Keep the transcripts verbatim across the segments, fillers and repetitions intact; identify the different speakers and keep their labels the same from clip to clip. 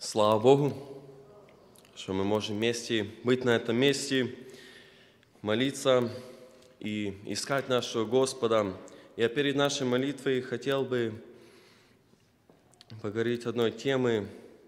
Speaker 1: Слава Богу, что мы можем вместе быть на этом месте, молиться и искать нашего Господа. Я перед нашей молитвой хотел бы поговорить одной темы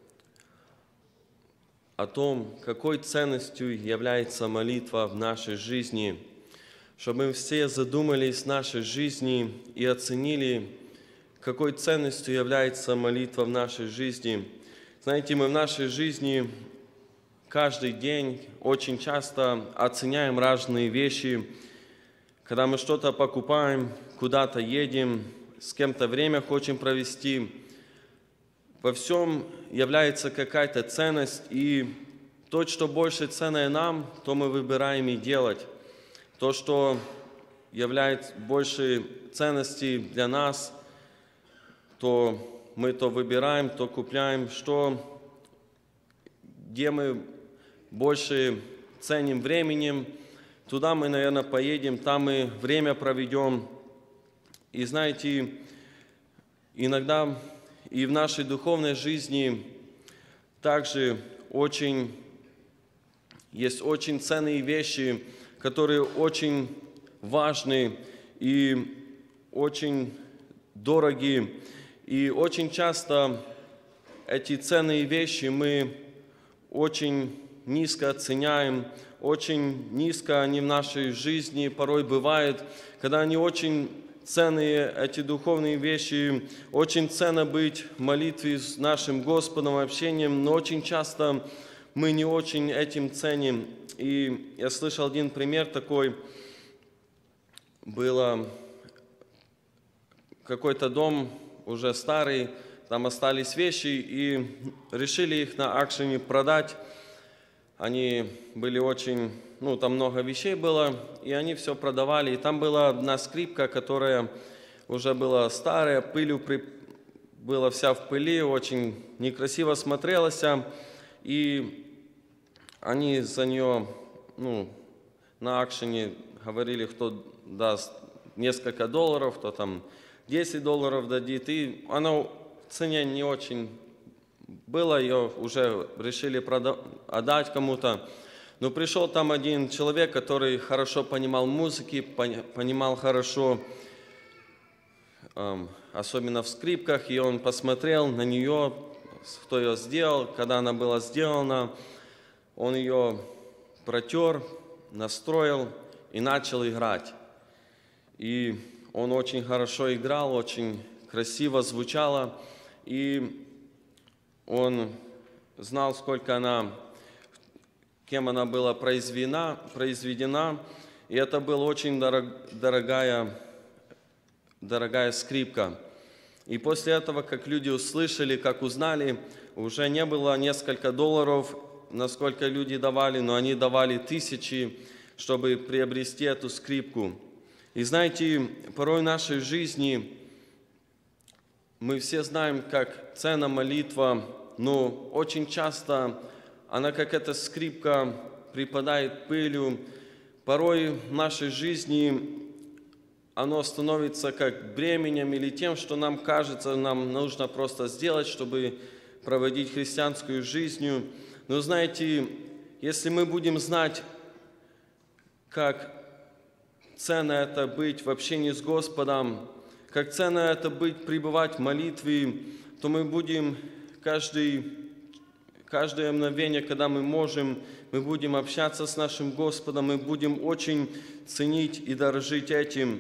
Speaker 1: о том, какой ценностью является молитва в нашей жизни, чтобы мы все задумались в нашей жизни и оценили, какой ценностью является молитва в нашей жизни. Знаете, мы в нашей жизни каждый день очень часто оценяем разные вещи. Когда мы что-то покупаем, куда-то едем, с кем-то время хотим провести, во всем является какая-то ценность, и то, что больше ценное нам, то мы выбираем и делать. То, что является больше ценностей для нас, то мы то выбираем, то купляем, что, где мы больше ценим временем, туда мы, наверное, поедем, там мы время проведем. И знаете, иногда и в нашей духовной жизни также очень, есть очень ценные вещи, которые очень важны и очень дорогие. И очень часто эти ценные вещи мы очень низко оценяем, очень низко они в нашей жизни порой бывают, когда они очень ценные, эти духовные вещи, очень ценно быть в молитве с нашим Господом, общением, но очень часто мы не очень этим ценим. И я слышал один пример такой, было какой-то дом, уже старый, там остались вещи, и решили их на аукционе продать. Они были очень, ну, там много вещей было, и они все продавали. И там была одна скрипка, которая уже была старая, пылью при... была вся в пыли, очень некрасиво смотрелась. И они за нее, ну, на аукционе говорили, кто даст несколько долларов, кто там десять долларов дадит, и она в цене не очень была, ее уже решили продать, отдать кому-то. Но пришел там один человек, который хорошо понимал музыки, понимал хорошо, эм, особенно в скрипках, и он посмотрел на нее, кто ее сделал, когда она была сделана, он ее протер, настроил и начал играть. И он очень хорошо играл, очень красиво звучало, и он знал, сколько она, кем она была произведена, произведена, и это была очень дорог, дорогая, дорогая скрипка. И после этого, как люди услышали, как узнали, уже не было несколько долларов, насколько люди давали, но они давали тысячи, чтобы приобрести эту скрипку. И знаете, порой в нашей жизни мы все знаем, как ценна молитва, но очень часто она, как эта скрипка, припадает пылью. Порой в нашей жизни оно становится как бременем или тем, что нам кажется, нам нужно просто сделать, чтобы проводить христианскую жизнь. Но знаете, если мы будем знать, как ценно это быть в общении с Господом, как ценно это быть, пребывать в молитве, то мы будем каждый, каждое мгновение, когда мы можем, мы будем общаться с нашим Господом, мы будем очень ценить и дорожить этим.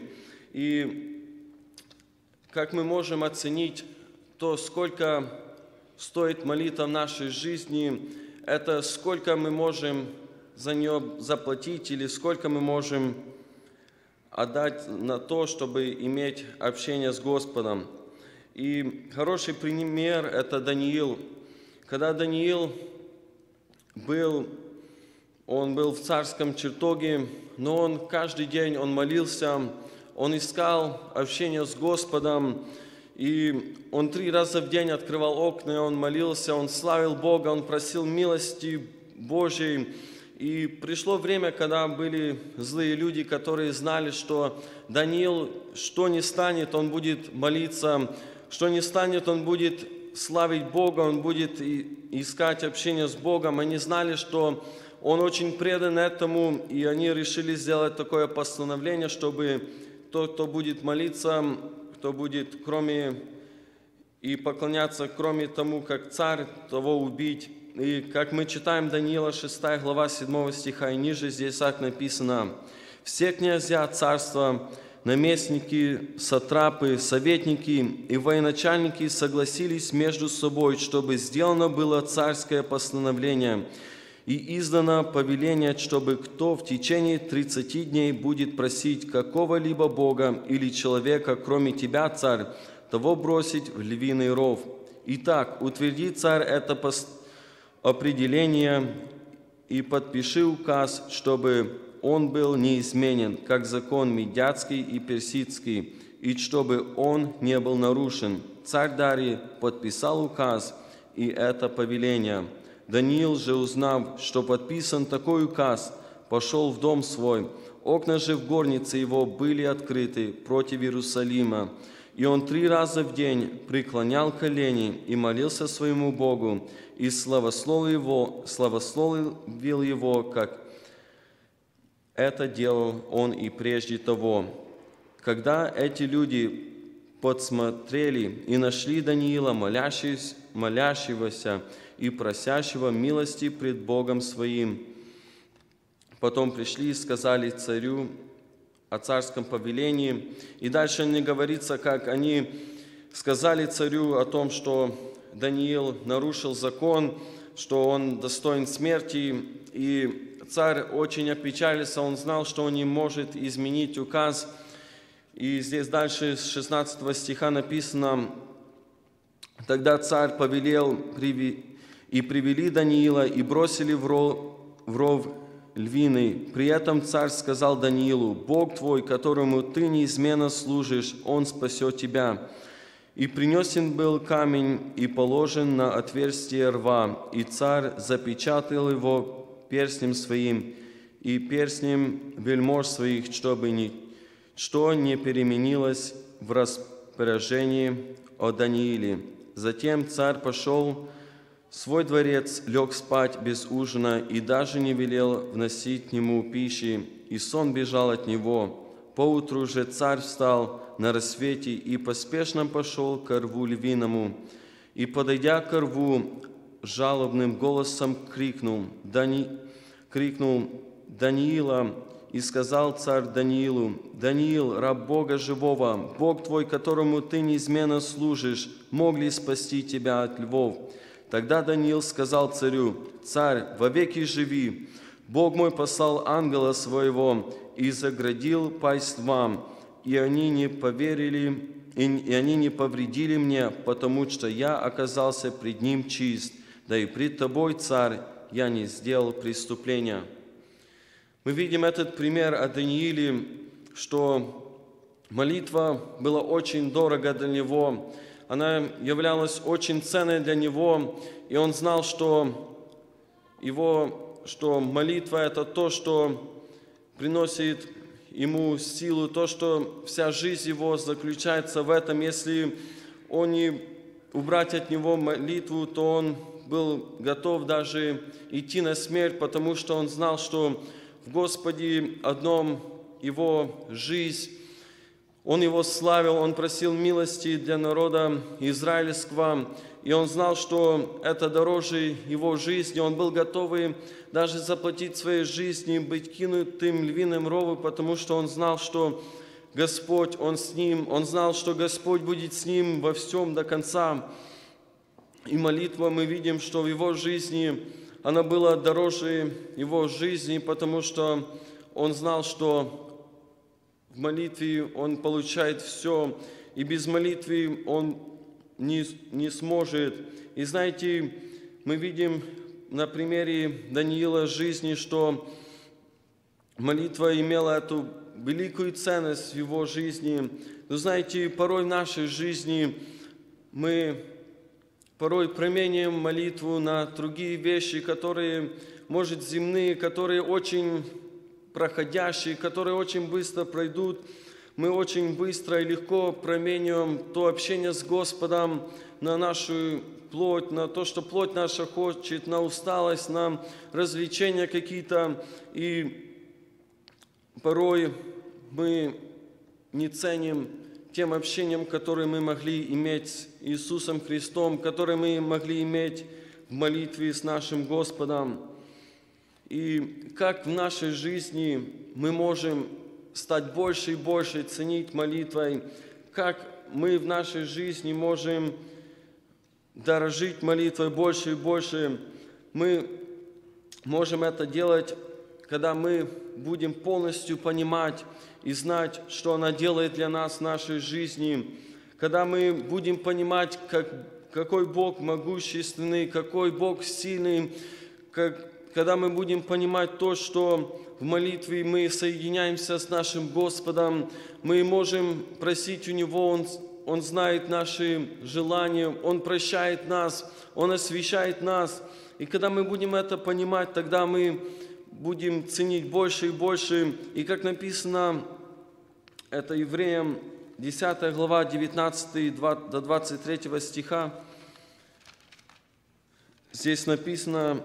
Speaker 1: И как мы можем оценить то, сколько стоит молитва в нашей жизни, это сколько мы можем за нее заплатить или сколько мы можем отдать на то, чтобы иметь общение с Господом. И хороший пример – это Даниил. Когда Даниил был, он был в царском чертоге, но он каждый день он молился, он искал общение с Господом, и он три раза в день открывал окна, он молился, он славил Бога, он просил милости Божьей. И пришло время, когда были злые люди, которые знали, что Даниил, что не станет, он будет молиться, что не станет, он будет славить Бога, он будет искать общение с Богом. Они знали, что он очень предан этому, и они решили сделать такое постановление, чтобы тот, кто будет молиться, кто будет кроме и поклоняться, кроме тому, как царь, того убить. И как мы читаем Даниила шестая глава седьмого стиха и ниже, здесь так написано: «Все князья царства, наместники, сатрапы, советники и военачальники согласились между собой, чтобы сделано было царское постановление и издано повеление, чтобы кто в течение тридцати дней будет просить какого-либо бога или человека, кроме тебя, царь, того бросить в львиный ров. Итак, утверди, царь, это определение и подпиши указ, чтобы он был неизменен, как закон медиатский и персидский, и чтобы он не был нарушен». Царь Дарий подписал указ и это повеление. Даниил же, узнав, что подписан такой указ, пошел в дом свой. Окна же в горнице его были открыты против Иерусалима. И он три раза в день преклонял колени и молился своему Богу, и славословил его, славословил его, как это делал он и прежде того. Когда эти люди подсмотрели и нашли Даниила, молящегося и просящего милости пред Богом своим, потом пришли и сказали царю о царском повелении. И дальше не говорится, как они сказали царю о том, что Даниил нарушил закон, что он достоин смерти. И царь очень опечалился, он знал, что он не может изменить указ. И здесь дальше с шестнадцатого стиха написано: «Тогда царь повелел и привели Даниила и бросили в ров, в ров львиный. При этом царь сказал Даниилу: Бог твой, которому ты неизменно служишь, Он спасет тебя. И принесен был камень и положен на отверстие рва, и царь запечатал его перстнем своим и перстнем вельмож своих, чтобы ничто не переменилось в распоряжении о Данииле. Затем царь пошел в свой дворец, лег спать без ужина и даже не велел вносить ему пищи, и сон бежал от него. Поутру же царь встал на рассвете и поспешно пошел к рву львиному, и, подойдя к рву, жалобным голосом крикнул, Дани... крикнул Даниила, и сказал царь Даниилу: «Даниил, раб Бога живого, Бог твой, которому ты неизменно служишь, мог ли спасти тебя от львов?» Тогда Даниил сказал царю: «Царь, вовеки живи! Бог мой послал ангела своего и заградил пасть львам, и они не поверили, и они не повредили мне, потому что я оказался пред ним чист, да и пред тобой, царь, я не сделал преступления». Мы видим этот пример о Данииле, что молитва была очень дорога для него, она являлась очень ценной для него, и он знал, что, его, что молитва – это то, что приносит ему силу, то, что вся жизнь его заключается в этом. Если он не убрать от него молитву, то он был готов даже идти на смерть, потому что он знал, что в Господе одном его жизнь, он его славил, он просил милости для народа израильского, и он знал, что это дороже его жизни. Он был готов даже заплатить своей жизни, быть кинутым львиным рову, потому что он знал, что Господь, Он с ним, он знал, что Господь будет с ним во всем до конца. И молитва, мы видим, что в его жизни она была дороже его жизни, потому что он знал, что в молитве он получает все, и без молитвы он не, не сможет. И знаете, мы видим на примере Даниила жизни, что молитва имела эту великую ценность в его жизни. Но знаете, порой в нашей жизни мы порой променяем молитву на другие вещи, которые, может, земные, которые очень проходящие, которые очень быстро пройдут. мы очень быстро и легко промениваем то общение с Господом на нашу плоть, на то, что плоть наша хочет, на усталость, на развлечения какие-то. И порой мы не ценим тем общением, которое мы могли иметь с Иисусом Христом, которое мы могли иметь в молитве с нашим Господом. И как в нашей жизни мы можем стать больше и больше ценить молитвой, как мы в нашей жизни можем дорожить молитвой больше и больше. Мы можем это делать, когда мы будем полностью понимать и знать, что она делает для нас в нашей жизни, когда мы будем понимать, как, какой Бог могущественный, какой Бог сильный, как, когда мы будем понимать то, что в молитве мы соединяемся с нашим Господом, мы можем просить у Него, Он, Он знает наши желания, Он прощает нас, Он освящает нас. И когда мы будем это понимать, тогда мы будем ценить больше и больше. И как написано, это Евреям десятая глава, девятнадцатый до двадцать третьего стиха. Здесь написано: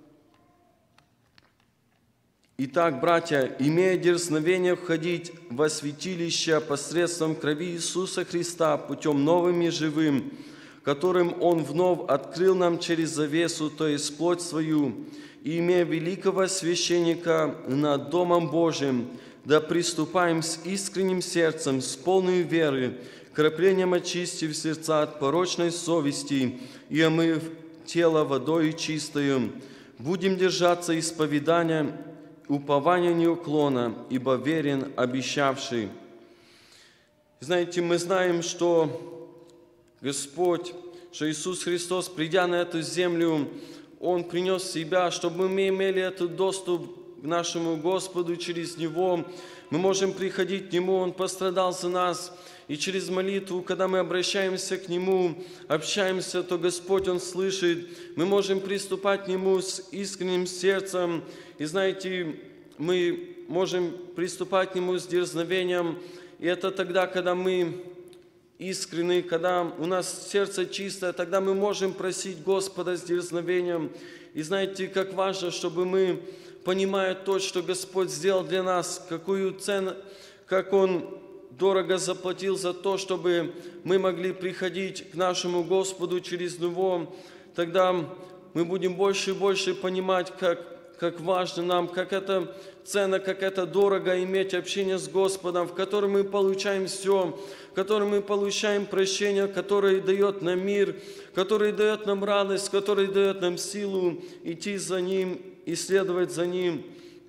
Speaker 1: «Итак, братья, имея дерзновение входить во святилище посредством крови Иисуса Христа путем новым и живым, которым Он вновь открыл нам через завесу, то есть плоть свою, и имея великого священника над Домом Божиим, да приступаем с искренним сердцем, с полной веры, краплением очистив сердца от порочной совести и омыв тело водой чистою, будем держаться исповедания, упования неуклона, ибо верен обещавший». Знаете, мы знаем, что Господь, что Иисус Христос, придя на эту землю, Он принес Себя, чтобы мы имели этот доступ к нашему Господу через Него. Мы можем приходить к Нему, Он пострадал за нас. И через молитву, когда мы обращаемся к Нему, общаемся, то Господь, Он слышит. Мы можем приступать к Нему с искренним сердцем. И знаете, мы можем приступать к Нему с дерзновением. И это тогда, когда мы искренны, когда у нас сердце чистое, тогда мы можем просить Господа с дерзновением. И знаете, как важно, чтобы мы, понимая то, что Господь сделал для нас, какую цену, как Он дорого заплатил за то, чтобы мы могли приходить к нашему Господу через Него, тогда мы будем больше и больше понимать, как, как важно нам, как это ценно, как это дорого иметь общение с Господом, в котором мы получаем все, в котором мы получаем прощение, которое дает нам мир, который дает нам радость, который дает нам силу идти за Ним и следовать за Ним.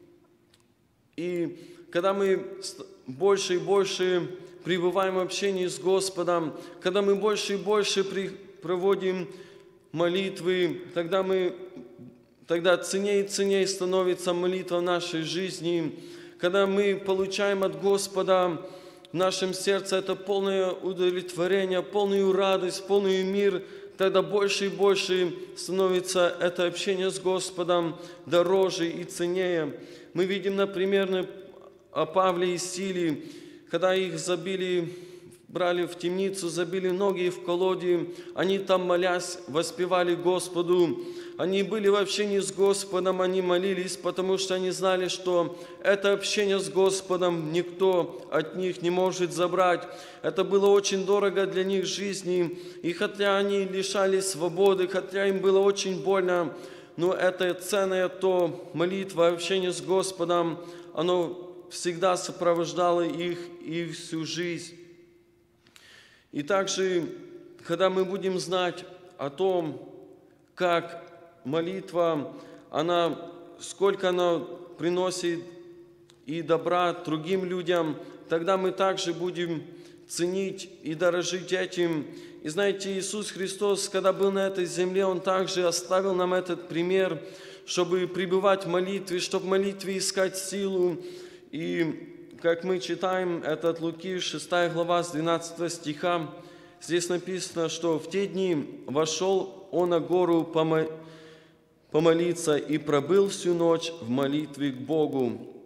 Speaker 1: И когда мы больше и больше пребываем в общении с Господом, когда мы больше и больше проводим молитвы, тогда мы, тогда ценнее и ценнее становится молитва в нашей жизни. Когда мы получаем от Господа в нашем сердце это полное удовлетворение, полную радость, полный мир, тогда больше и больше становится это общение с Господом дороже и ценнее. Мы видим, например, о Павле и Силе, когда их забили, брали в темницу, забили ноги в колоде, они там, молясь, воспевали Господу. Они были в общении с Господом, они молились, потому что они знали, что это общение с Господом никто от них не может забрать. Это было очень дорого для них жизни, и хотя они лишались свободы, хотя им было очень больно, но это ценное то молитва, общение с Господом, оно всегда сопровождало их и всю жизнь. И также, когда мы будем знать о том, как молитва, она, сколько она приносит и добра другим людям, тогда мы также будем ценить и дорожить этим. И знаете, Иисус Христос, когда был на этой земле, Он также оставил нам этот пример, чтобы пребывать в молитве, чтобы в молитве искать силу. И как мы читаем, это от Луки, шестая глава, с двенадцатого стиха, здесь написано, что в те дни вошел Он на гору помолиться и пробыл всю ночь в молитве к Богу.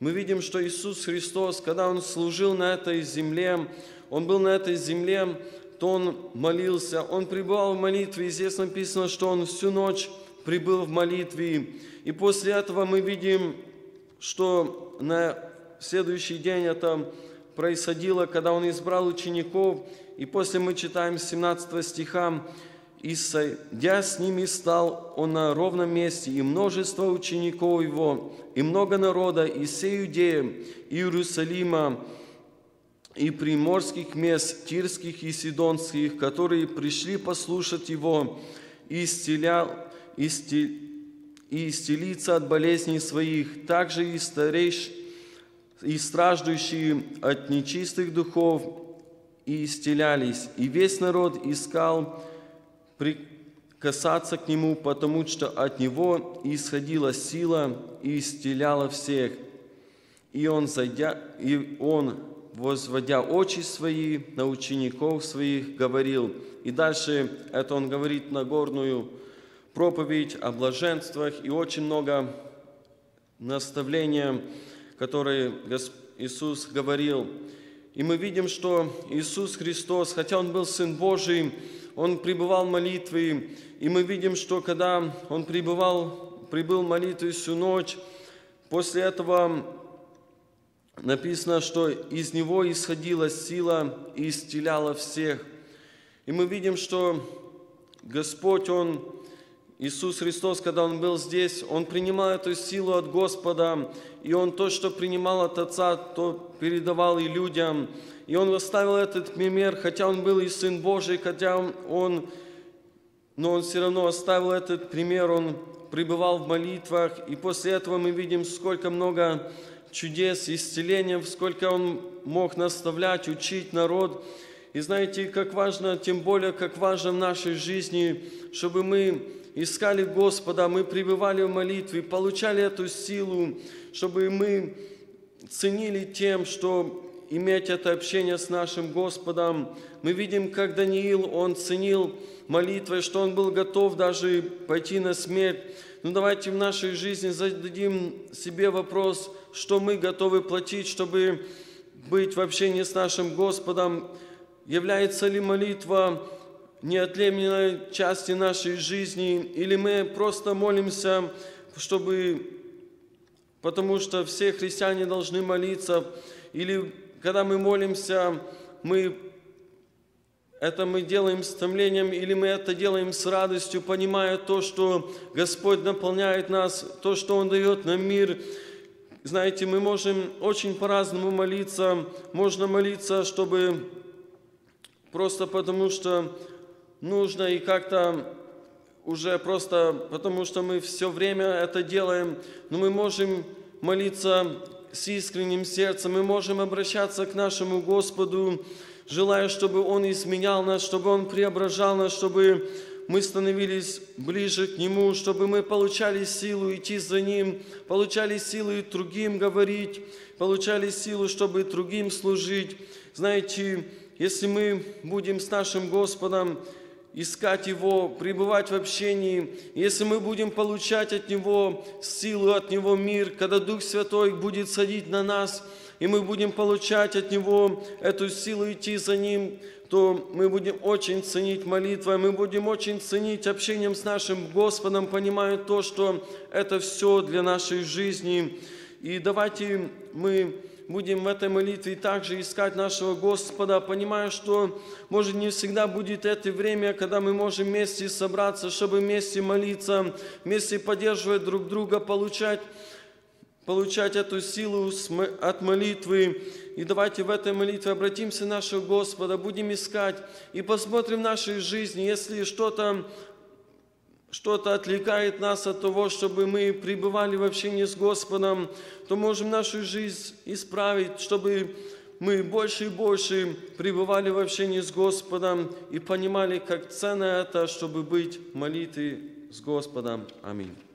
Speaker 1: Мы видим, что Иисус Христос, когда Он служил на этой земле, Он был на этой земле, то Он молился, Он пребывал в молитве. И здесь написано, что Он всю ночь пребыл в молитве. И после этого мы видим, что на следующий день это происходило, когда Он избрал учеников. И после мы читаем с семнадцатого стиха: «И, сойдя с ними, стал Он на ровном месте, и множество учеников Его, и много народа, и всей Иудеи, и Иерусалима, и приморских мест, тирских и сидонских, которые пришли послушать Его, и исцелял, и исцелиться от болезней своих, также и старейшие, и страждущие от нечистых духов, и исцелялись. И весь народ искал прикасаться к Нему, потому что от Него исходила сила и исцеляла всех. И Он, зайдя, и он, возводя очи свои на учеников своих, говорил». И дальше это Он говорит Нагорную проповедь о блаженствах, и очень много наставления, которые Иисус говорил. И мы видим, что Иисус Христос, хотя Он был Сын Божий, Он пребывал в молитве, и мы видим, что когда Он пребывал, пребыл в молитве всю ночь, после этого написано, что из Него исходила сила и исцеляла всех. И мы видим, что Господь, Он, Иисус Христос, когда Он был здесь, Он принимал эту силу от Господа, и Он то, что принимал от Отца, то передавал и людям. И Он оставил этот пример, хотя Он был и Сын Божий, хотя Он, но Он все равно оставил этот пример, Он пребывал в молитвах. И после этого мы видим, сколько много чудес, исцеления, сколько Он мог наставлять, учить народ. И знаете, как важно, тем более, как важно в нашей жизни, чтобы мы искали Господа, мы пребывали в молитве, получали эту силу, чтобы мы ценили тем, что иметь это общение с нашим Господом. Мы видим, как Даниил, он ценил молитвой, что он был готов даже пойти на смерть. Ну давайте в нашей жизни зададим себе вопрос, что мы готовы платить, чтобы быть в общении с нашим Господом. Является ли молитва неотъемлемой частью нашей жизни, или мы просто молимся, чтобы, потому что все христиане должны молиться, или когда мы молимся, мы это мы делаем с томлением, или мы это делаем с радостью, понимая то, что Господь наполняет нас, то, что Он дает нам мир. Знаете, мы можем очень по-разному молиться. Можно молиться, чтобы просто потому что нужно, и как-то уже просто потому что мы все время это делаем. Но мы можем молиться с искренним сердцем, мы можем обращаться к нашему Господу, желая, чтобы Он изменял нас, чтобы Он преображал нас, чтобы мы становились ближе к Нему, чтобы мы получали силу идти за Ним, получали силу и другим говорить, получали силу, чтобы другим служить. Знаете, если мы будем с нашим Господом искать Его, пребывать в общении, если мы будем получать от Него силу, от Него мир, когда Дух Святой будет садить на нас, и мы будем получать от Него эту силу идти за Ним, то мы будем очень ценить молитвой, мы будем очень ценить общением с нашим Господом, понимая то, что это все для нашей жизни. И давайте мы будем в этой молитве также искать нашего Господа, понимая, что, может, не всегда будет это время, когда мы можем вместе собраться, чтобы вместе молиться, вместе поддерживать друг друга, получать, получать эту силу от молитвы. И давайте в этой молитве обратимся к нашему Господу, будем искать и посмотрим в нашей жизни, если что-то что-то отвлекает нас от того, чтобы мы пребывали в общении с Господом, то можем нашу жизнь исправить, чтобы мы больше и больше пребывали в общении с Господом и понимали, как ценно это, чтобы быть в молитве с Господом. Аминь.